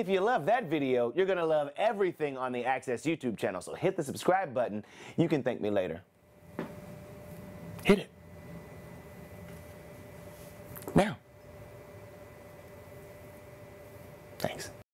if you love that video, you're gonna love everything on the Access YouTube channel. So hit the subscribe button. You can thank me later. Hit it. Now. Thanks.